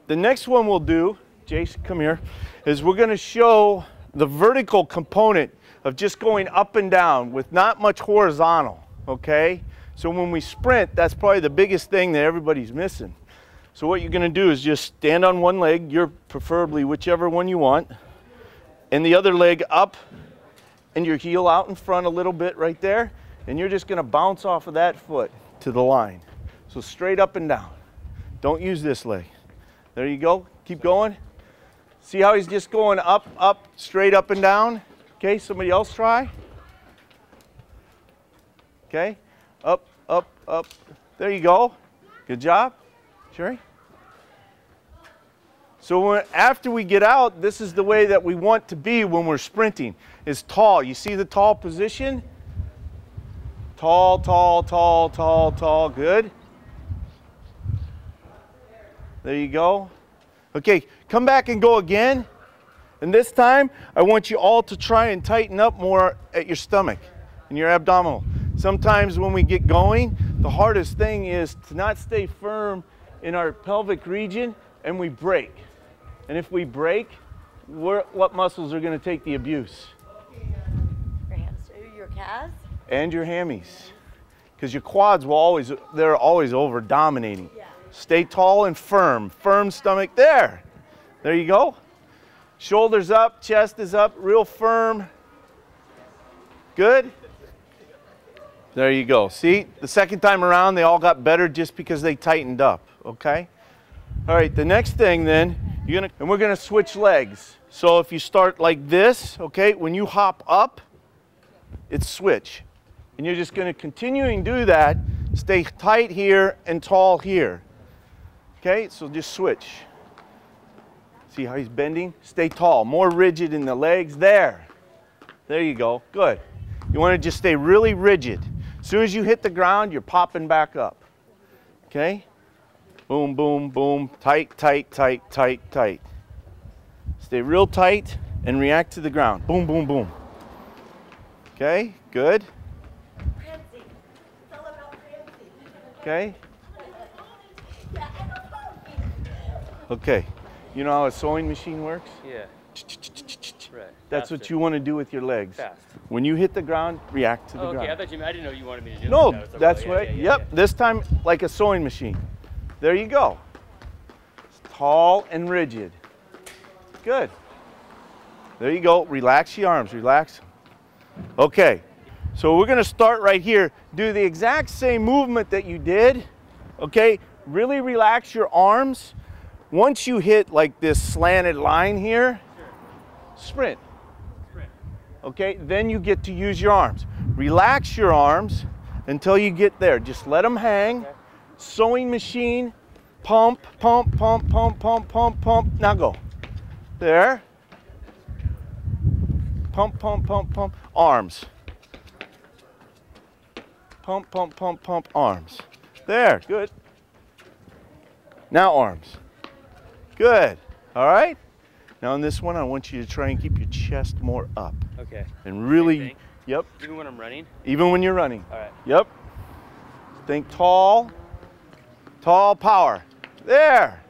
the next one we'll do, Jason, come here, is we're going to show the vertical component of just going up and down with not much horizontal, okay? So when we sprint, that's probably the biggest thing that everybody's missing. So what you're going to do is just stand on one leg, you're preferably whichever one you want, and the other leg up, and your heel out in front a little bit right there, and you're just going to bounce off of that foot to the line. So straight up and down. Don't use this leg. There you go. Keep going. See how he's just going up, up, straight up and down? Okay, somebody else try. Okay, up, up, up. There you go. Good job. Sherry? So after we get out, this is the way that we want to be when we're sprinting, is tall. You see the tall position? Tall, tall, tall, tall, tall. Good. There you go. Okay, come back and go again. And this time, I want you all to try and tighten up more at your stomach and your abdominal. Sometimes when we get going, the hardest thing is to not stay firm in our pelvic region, and we break. And if we break, what muscles are going to take the abuse? Your calves? And your hammies. Because your quads will always, they're always over dominating. Yeah. Stay tall and firm. Firm stomach there. There you go. Shoulders up, chest is up, real firm. Good. There you go. See, the second time around, they all got better just because they tightened up, okay? All right, the next thing then, we're gonna switch legs. So if you start like this, okay, when you hop up, it's switch. And you're just gonna continue and do that, stay tight here and tall here. Okay, so just switch. See how he's bending? Stay tall, more rigid in the legs, there. There you go, good. You wanna just stay really rigid. As soon as you hit the ground, you're popping back up, okay? Boom, boom, boom, tight, tight, tight, tight, tight. Stay real tight and react to the ground. Boom, boom, boom. Okay, good. Okay. Okay, you know how a sewing machine works? Yeah. Right. That's what you want to do with your legs. Fast. When you hit the ground, react to the ground. Okay, I didn't know you wanted me to do no, that. No, that's right. Yep, this time like a sewing machine. There you go. It's tall and rigid. Good. There you go. Relax your arms. Relax. Okay. So we're going to start right here. Do the exact same movement that you did. Okay. Really relax your arms. Once you hit like this slanted line here, sprint. Okay. Then you get to use your arms. Relax your arms until you get there. Just let them hang. Okay. Sewing machine. Pump, pump, pump, pump, pump, pump, pump. Now go. There. Pump, pump, pump, pump. Arms. Pump, pump, pump, pump. Arms. There. Good. Now arms. Good. All right. Now in this one, I want you to try and keep your chest more up. Okay. And really, yep. Even when I'm running? Even when you're running. All right. Yep. Think tall. Tall power. There.